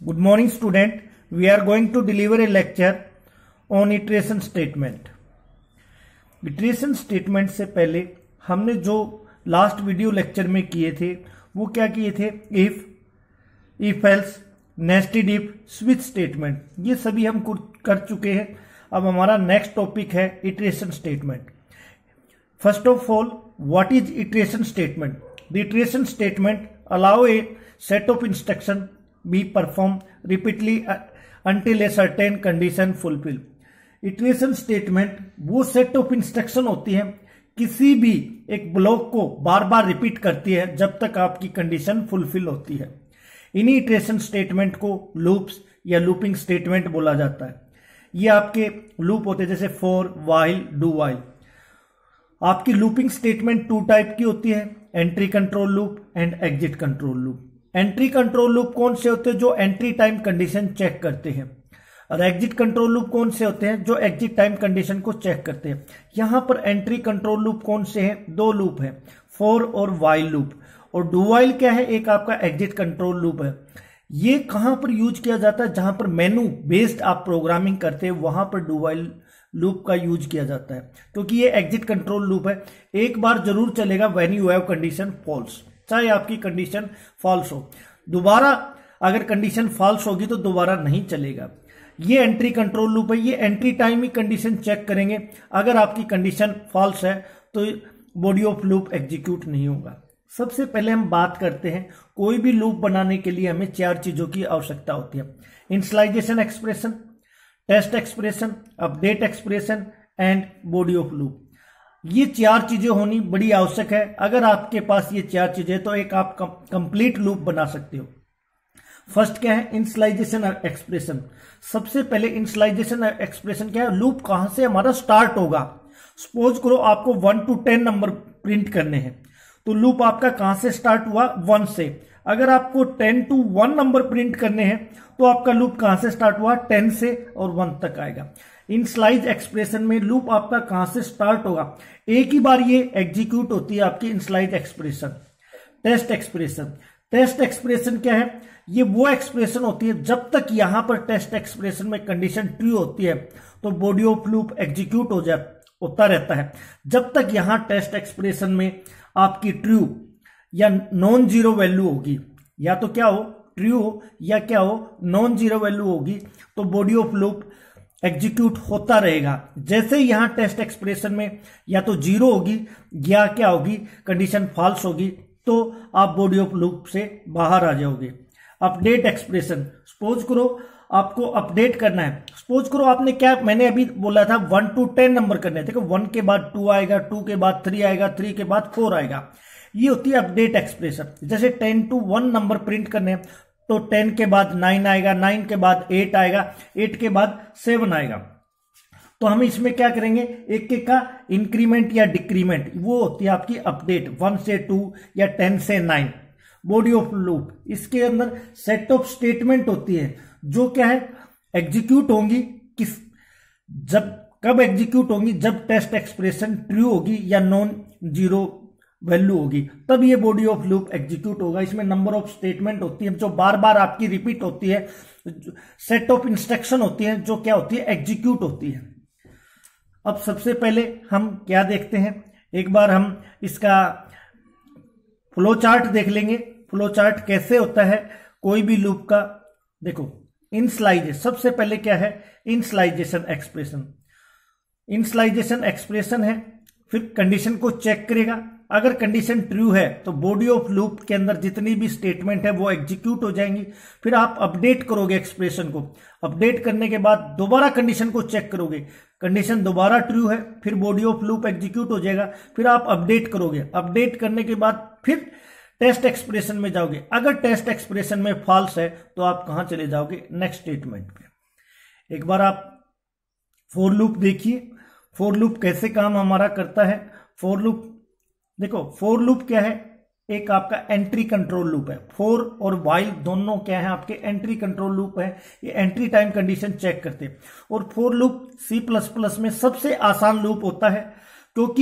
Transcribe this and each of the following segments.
Good morning student. We are going to deliver a lecture on iteration statement. Iteration statement से पहले हमने जो last video lecture में किए थे वो क्या किए थे? If else, nested if, switch statement, ये सभी हम कर चुके हैं। अब हमारा नेक्स्ट टॉपिक है iteration statement. First of all, what is iteration statement? The iteration statement allow a set of instruction be performed repeatedly until a certain condition fulfill. Iteration statement वो set of instruction होती है किसी भी एक block को बार बार repeat करती है जब तक आपकी कंडीशन फुलफिल होती है। इन्हीं इटरेशन स्टेटमेंट को लूप्स या लूपिंग स्टेटमेंट बोला जाता है। ये आपके लूप होते हैं जैसे फॉर, वाइल, डू वाइल। आपकी लूपिंग स्टेटमेंट टू टाइप की होती है, entry control loop and exit control loop. Entry control loop कौन से होते हैं? जो एंट्री टाइम कंडीशन चेक करते हैं। और एग्जिट कंट्रोल लूप कौन से होते हैं? जो एग्जिट टाइम कंडीशन को चेक करते हैं। यहां पर एंट्री कंट्रोल लूप कौन से हैं? दो लूप हैं, फॉर और वाइल लूप। और डू वाइल क्या है? एक आपका एग्जिट कंट्रोल लूप है। ये कहां पर यूज किया जाता है? जहां पर मेनू बेस्ड आप प्रोग्रामिंग करते हैं वहां पर डू वाइल लूप का यूज किया जाता है, क्योंकि ये एग्जिट कंट्रोल लूप है। एक बार जरूर चलेगा when you have condition false, चाहे आपकी कंडीशन फॉल्स हो। दोबारा अगर कंडीशन फॉल्स होगी तो दोबारा नहीं चलेगा। ये एंट्री कंट्रोल लूप है। ये एंट्री टाइम ही कंडीशन चेक करेंगे। अगर आपकी कंडीशन फॉल्स है तो बॉडी ऑफ लूप एग्जीक्यूट नहीं होगा। सबसे पहले हम बात करते हैं, कोई भी लूप बनाने के लिए हमें चार चीजों की आवश्यकता होती है: initialization expression, test expression, update expression and body of loop. ये चार चीजें होनी बड़ी आवश्यक है। अगर आपके पास ये चार चीजें तो एक आप कंप्लीट लूप बना सकते हो। फर्स्ट क्या है? Initialization expression. सबसे पहले इनिशियलाइजेशन एक्सप्रेशन क्या है? लूप कहां से हमारा स्टार्ट होगा। सपोज करो आपको 1 to 10 नंबर प्रिंट करने हैं, तो लूप आपका कहां से स्टार्ट हुआ? 1 से। अगर आपको 10 to 1 नंबर प्रिंट करने हैं तो आपका लूप कहां से स्टार्ट हुआ? 10 से और 1 तक आएगा। इनिशियलाइज एक्सप्रेशन में लूप आपका कहां से स्टार्ट होगा? एक ही बार ये एग्जीक्यूट होती है आपकी initialize expression. Test expression. Test expression क्या है? ये वो एक्सप्रेशन होती है जब तक यहां पर टेस्ट एक्सप्रेशन में कंडीशन ट्रू होती है तो बॉडी ऑफ लूप एग्जीक्यूट होता रहता है। जब तक यहां टेस्ट एक्सप्रेशन में आपकी ट्रू या नॉन जीरो वैल्यू होगी, या तो क्या हो? ट्रू हो, या क्या हो? नॉन जीरो वैल्यू होगी, तो बॉडी ऑफ लूप एग्जीक्यूट होता रहेगा। जैसे यहां टेस्ट एक्सप्रेशन में या तो जीरो होगी या क्या होगी? कंडीशन फॉल्स होगी, तो आप बॉडी ऑफ लूप से बाहर आ जाओगे। Update expression. सपोज करो आपको अपडेट करना है। सपोज करो आपने क्या, मैंने अभी बोला था 1 to 10 नंबर करने थे। 1 के बाद 2 आएगा, 2 के बाद 3 आएगा, 3 के बाद 4 आएगा। ये होती है अपडेट एक्सप्रेशन। जैसे 10 to 1 नंबर प्रिंट करने हैं तो 10 के बाद 9 आएगा, 9 के बाद 8 आएगा, 8 के बाद 7 आएगा। तो हम इसमें क्या करेंगे? एक एक का इंक्रीमेंट या डिक्रीमेंट, वो होती है आपकी अपडेट। 1 से 2 या 10 से 9। बॉडी ऑफ लूप, इसके अंदर सेट ऑफ स्टेटमेंट होती है जो क्या है? एग्जीक्यूट होंगी। किस कब एग्जीक्यूट होंगी? जब टेस्ट एक्सप्रेशन ट्रू होगी या नॉन जीरो वैल्यू होगी, तब ये बॉडी ऑफ लूप एग्जीक्यूट होगा। इसमें नंबर ऑफ स्टेटमेंट होती है जो बार बार आपकी रिपीट होती है। सेट ऑफ इंस्ट्रक्शन होती है जो क्या होती है? एग्जीक्यूट होती है। अब सबसे पहले हम क्या देखते हैं, एक बार हम इसका फ्लो चार्ट देख लेंगे। फ्लो चार्ट कैसे होता है कोई भी लूप का। देखो, इनिशियलाइजेशन, सबसे पहले क्या है? Initialization expression. इनिशियलाइजेशन एक्सप्रेशन है, फिर कंडीशन को चेक करेगा। अगर कंडीशन ट्रू है तो बॉडी ऑफ लूप के अंदर जितनी भी स्टेटमेंट है वो एग्जीक्यूट हो जाएंगी। फिर आप अपडेट करोगे एक्सप्रेशन को। अपडेट करने के बाद दोबारा कंडीशन को चेक करोगे, कंडीशन दोबारा ट्रू है, फिर बॉडी ऑफ लूप एग्जीक्यूट हो जाएगा। फिर आप अपडेट करोगे। अपडेट करने के बाद फिर टेस्ट एक्सप्रेशन में जाओगे। अगर टेस्ट एक्सप्रेशन में फॉल्स है तो आप कहां चले जाओगे? नेक्स्ट स्टेटमेंट पे। एक बार आप फॉर लूप देखिए, फॉर लूप कैसे काम हमारा करता है। फॉर लूप देखो, फॉर लूप क्या है? एक आपका एंट्री कंट्रोल लूप है। फॉर और वाइल दोनों क्या है? आपके एंट्री कंट्रोल लूप है। ये एंट्री टाइम कंडीशन चेक करते हैं। और फॉर लूप C++ में सबसे आसान लूप होता है, क्योंकि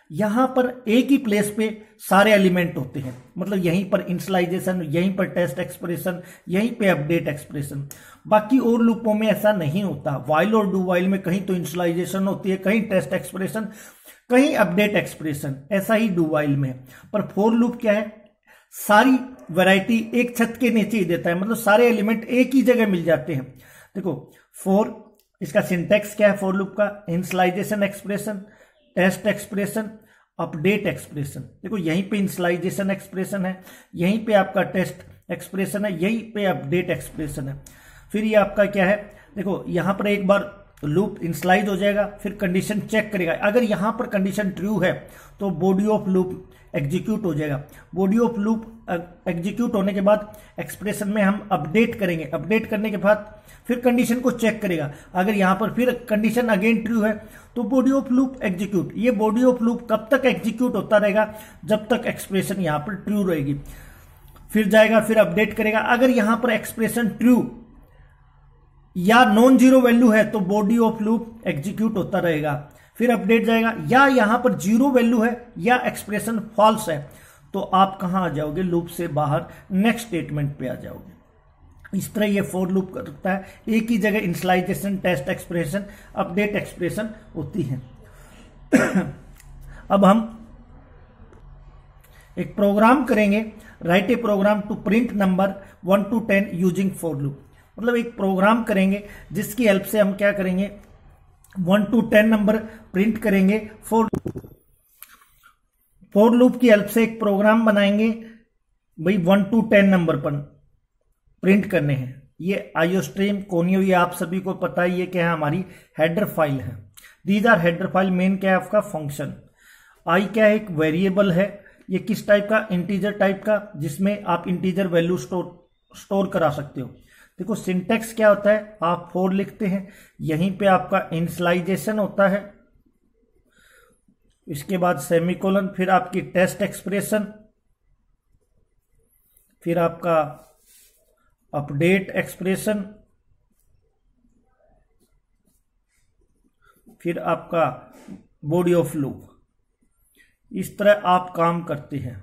यहां पर एक ही प्लेस पे सारे एलिमेंट होते हैं, मतलब यहीं पर इनिशियलाइजेशन, यहीं पर टेस्ट एक्सप्रेशन, यहीं पे अपडेट एक्सप्रेशन। बाकी और लूपों में ऐसा नहीं होता। व्हाइल और डू व्हाइल में कहीं तो इनिशियलाइजेशन होती है, कहीं टेस्ट एक्सप्रेशन, कहीं अपडेट एक्सप्रेशन, ऐसा ही डू व्हाइल में। पर फॉर लूप क्या है, सारी वैरायटी एक छत के नीचे ही देता है, मतलब सारे एलिमेंट एक ही जगह मिल जाते हैं। देखो फॉर, इसका सिंटैक्स क्या है फॉर लूप का, initialization expression, test expression, update expression. देखो यहीं पे इनिशियलाइजेशन एक्सप्रेशन है, यहीं पे आपका टेस्ट एक्सप्रेशन है, यहीं पे अपडेट एक्सप्रेशन है। फिर ये आपका क्या है, देखो यहां पर एक बार लूप इनिशियलाइज हो जाएगा, फिर कंडीशन चेक करेगा। अगर यहां पर कंडीशन ट्रू है तो बॉडी ऑफ लूप एग्जीक्यूट हो जाएगा। बॉडी ऑफ लूप एग्जीक्यूट होने के बाद एक्सप्रेशन में हम अपडेट करेंगे, अपडेट करने के बाद फिर कंडीशन को चेक करेगा। अगर यहां पर फिर कंडीशन अगेन ट्रू है तो बॉडी ऑफ लूप एग्जीक्यूट। ये बॉडी ऑफ लूप कब तक एग्जीक्यूट होता रहेगा, जब तक एक्सप्रेशन यहां पर ट्रू रहेगी। फिर जाएगा, फिर अपडेट करेगा। अगर यहां पर एक्सप्रेशन ट्रू या नॉन जीरो वैल्यू है तो बॉडी ऑफ लूप एग्जीक्यूट होता रहेगा। फिर अपडेट जाएगा, या यहां पर जीरो वैल्यू है या एक्सप्रेशन फॉल्स है तो आप कहां आ जाओगे, लूप से बाहर नेक्स्ट स्टेटमेंट पे आ जाओगे। इस तरह ये फॉर लूप करता है, एक ही जगह initialization, test expression, update expression होती है। अब हम एक प्रोग्राम करेंगे, write a program to print number 1 to 10 using for loop. मतलब एक प्रोग्राम करेंगे जिसकी हेल्प से हम क्या करेंगे, 1 to 10 नंबर प्रिंट करेंगे। फॉर लूप की हेल्प से एक प्रोग्राम बनाएंगे भाई 1 to 10 नंबर पर प्रिंट करने हैं। ये आईओस्ट्रीम, कोनियो, ये आप सभी को पता है, ये क्या है, हमारी हेडर फाइल है। These are header file. Main क्या है आपका, फंक्शन। आई क्या है, एक वेरिएबल है। ये किस टाइप का, इंटीजर टाइप का, जिसमें आप इंटीजर वैल्यू स्टोर करा सकते हो। देखो सिंटैक्स क्या होता है, आप फॉर लिखते हैं, यहीं पे आपका इनिशियलाइजेशन होता है, इसके बाद सेमीकोलन, फिर आपकी टेस्ट एक्सप्रेशन, फिर आपका अपडेट एक्सप्रेशन, फिर आपका बॉडी ऑफ लूप। इस तरह आप काम करते हैं।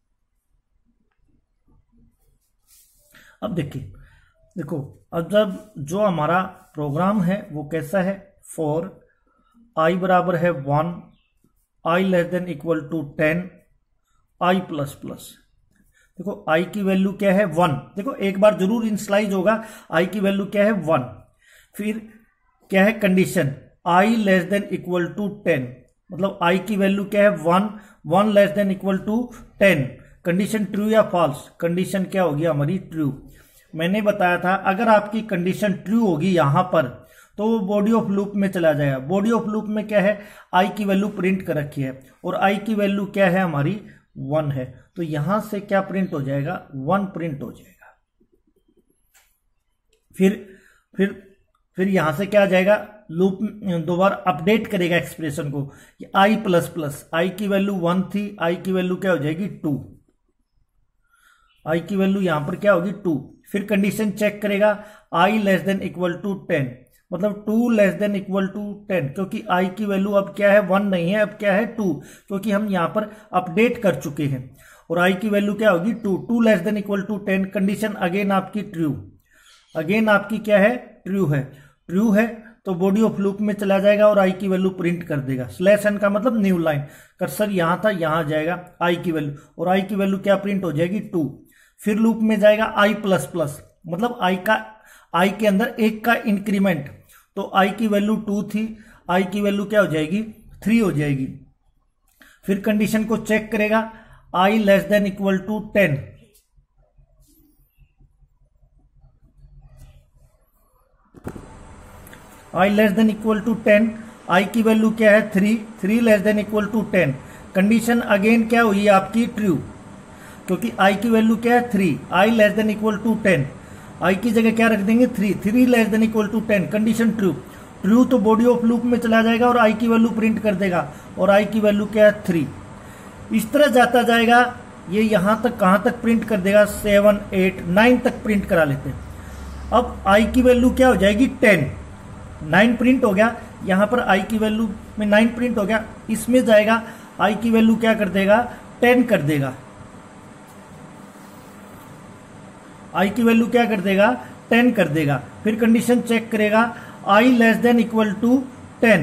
अब देखो अब जब जो हमारा प्रोग्राम है वो कैसा है, फॉर आई बराबर है 1, i less than equal to 10, i plus plus. देखो आई की वैल्यू क्या है, 1। देखो एक बार जरूर इनिशियलाइज होगा, आई की वैल्यू क्या है, 1। फिर क्या है condition, i less than equal to 10, मतलब आई की वैल्यू क्या है, 1, 1 less than equal to 10। Condition true या फॉल्स, कंडीशन क्या होगी हमारी, ट्रू। मैंने बताया था अगर आपकी कंडीशन ट्रू होगी यहां पर तो वो बॉडी ऑफ लूप में चला जाएगा। बॉडी ऑफ लूप में क्या है, आई की वैल्यू प्रिंट कर रखी है और आई की वैल्यू क्या है हमारी, 1 है। तो यहां से क्या प्रिंट हो जाएगा, 1 प्रिंट हो जाएगा। फिर यहां से क्या आ जाएगा, लूप दोबारा अपडेट करेगा एक्सप्रेशन को, आई प्लस प्लस, आई की वैल्यू 1 थी, आई की वैल्यू क्या हो जाएगी, 2। आई की वैल्यू यहां पर क्या होगी, 2। फिर कंडीशन चेक करेगा, i less than equal to 10, मतलब 2 लेस देन इक्वल टू 10, क्योंकि आई की वैल्यू अब क्या है, 1 नहीं है, अब क्या है 2, क्योंकि हम यहां पर अपडेट कर चुके हैं। और आई की वैल्यू क्या होगी, 2 less than equal to 10। Condition again आपकी ट्रू, अगेन आपकी क्या है, ट्रू है। ट्रू है तो बॉडी ऑफ लूप में चला जाएगा और आई की वैल्यू प्रिंट कर देगा। स्लैश एन का मतलब न्यू लाइन, कर्सर यहां था, यहां जाएगा आई की वैल्यू, और आई की वैल्यू क्या प्रिंट हो जाएगी, 2। फिर लूप में जाएगा आई प्लस प्लस, मतलब आई के अंदर 1 का इंक्रीमेंट, तो आई की वैल्यू 2 थी, आई की वैल्यू क्या हो जाएगी, 3 हो जाएगी। फिर कंडीशन को चेक करेगा, i less than equal to 10, i less than equal to 10, i की वैल्यू क्या है, 3 less than equal to 10। Condition again क्या हुई आपकी, ट्रू, क्योंकि आई की वैल्यू क्या है, 3, i less than equal to 10, i की जगह क्या रख देंगे, 3 less than equal to 10। Condition true तो बॉडी ऑफ लूप में चला जाएगा और आई की वैल्यू प्रिंट कर देगा, और आई की वैल्यू क्या है, 3। इस तरह जाता जाएगा, ये यहां तक कहां तक प्रिंट कर देगा, 7, 8, 9 तक प्रिंट करा लेते हैं। अब आई की वैल्यू क्या हो जाएगी, 10, 9 प्रिंट हो गया, यहां पर आई की वैल्यू में 9 प्रिंट हो गया। इसमें जाएगा, आई की वैल्यू क्या कर देगा 10 कर देगा, आई की वैल्यू क्या कर देगा 10 कर देगा। फिर कंडीशन चेक करेगा i less than equal to 10,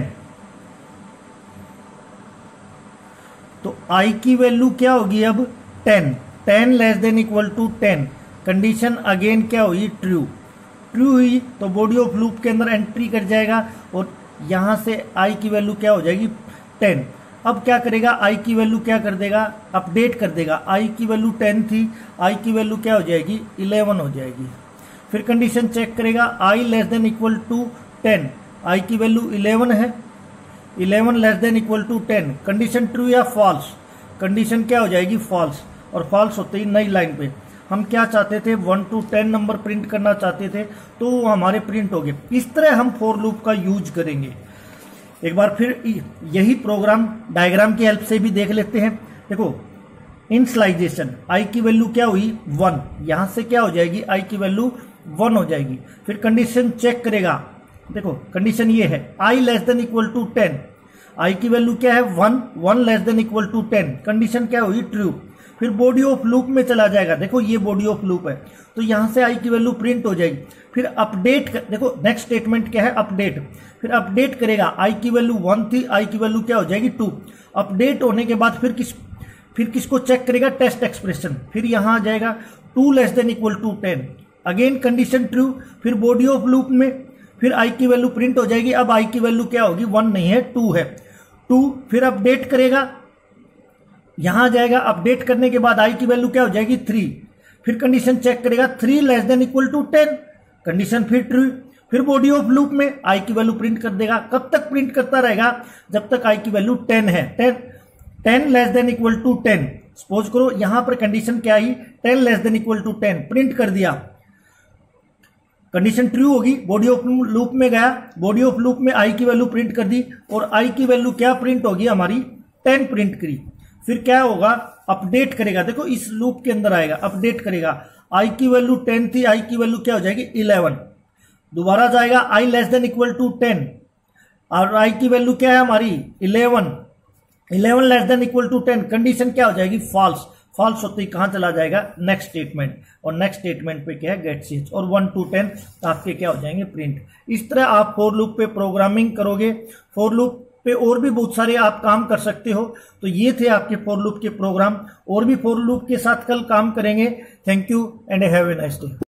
तो आई की वैल्यू क्या होगी अब 10, 10 less than equal to 10, condition again क्या हुई ट्रू, ट्रू हुई तो बॉडी ऑफ लूप के अंदर एंट्री कर जाएगा और यहां से आई की वैल्यू क्या हो जाएगी 10। अब क्या करेगा आई की वैल्यू क्या कर देगा अपडेट कर देगा, आई की वैल्यू 10 थी, आई की वैल्यू क्या हो जाएगी 11 हो जाएगी। फिर कंडीशन चेक करेगा i less than equal to 10, i की वैल्यू 11 है, 11 less than equal to 10, condition true या फॉल्स, कंडीशन क्या हो जाएगी फॉल्स, और फॉल्स होते ही नई लाइन पे हम क्या चाहते थे 1 to 10 नंबर प्रिंट करना चाहते थे तो वो हमारे प्रिंट हो गए। इस तरह हम फॉर लूप का यूज करेंगे। एक बार फिर यही प्रोग्राम डायग्राम की हेल्प से भी देख लेते हैं। देखो इनिशियलाइजेशन आई की वैल्यू क्या हुई 1, यहां से क्या हो जाएगी आई की वैल्यू 1 हो जाएगी। फिर कंडीशन चेक करेगा, देखो कंडीशन ये है i less than equal to 10, i की वैल्यू क्या है 1, 1 less than equal to 10, condition क्या हुई ट्रू। फिर बॉडी ऑफ लूप में चला जाएगा, देखो ये बॉडी ऑफ लूप है तो यहां से आई की वैल्यू प्रिंट हो जाएगी। फिर अपडेट देखो नेक्स्ट स्टेटमेंट क्या है अपडेट, फिर अपडेट करेगा आई की वैल्यू 1 थी, आई की वैल्यू क्या हो जाएगी 2, अपडेट होने के बाद फिर किसको चेक करेगा टेस्ट एक्सप्रेशन, फिर यहां आ जाएगा 2 less than equal to 10, again condition true. फिर बॉडी ऑफ लूप में फिर आई की वैल्यू प्रिंट हो जाएगी, अब आई की वैल्यू क्या होगी 1 नहीं है 2 है 2। फिर अपडेट करेगा, यहां जाएगा अपडेट करने के बाद आई की वैल्यू क्या हो जाएगी 3, फिर कंडीशन चेक करेगा 3 less than equal to 10, condition फिर ट्रू। फिर बॉडी ऑफ लूप में आई की वैल्यू प्रिंट कर देगा, कब तक प्रिंट करता रहेगा जब तक आई की वैल्यू 10 है, 10 less than equal to 10। Suppose करो यहां पर कंडीशन क्या i 10 less than equal to 10, print कर दिया, कंडीशन ट्रू होगी, बॉडी ऑफ लूप में गया, बॉडी ऑफ लूप में आई की वैल्यू प्रिंट कर दी और आई की वैल्यू क्या प्रिंट होगी हमारी 10 प्रिंट करी। फिर क्या होगा अपडेट करेगा, देखो इस लूप के अंदर आएगा अपडेट करेगा, आई की वैल्यू 10 थी, आई की वैल्यू क्या हो जाएगी 11, दोबारा जाएगा i less than equal to 10 और आई की वैल्यू क्या है हमारी 11, 11 less than equal to 10, condition क्या हो जाएगी फॉल्स, फॉल्स होते ही कहां चला जाएगा नेक्स्ट स्टेटमेंट, और नेक्स्ट स्टेटमेंट पे क्या है गेट चेंज, और 1 to 10 आपके क्या हो जाएंगे प्रिंट। इस तरह आप फॉर लूप पे प्रोग्रामिंग करोगे, फॉर लूप पे और भी बहुत सारे आप काम कर सकते हो। तो ये थे आपके फॉर लूप के प्रोग्राम, और भी फॉर लूप के साथ कल काम करेंगे। Thank you and have a nice day.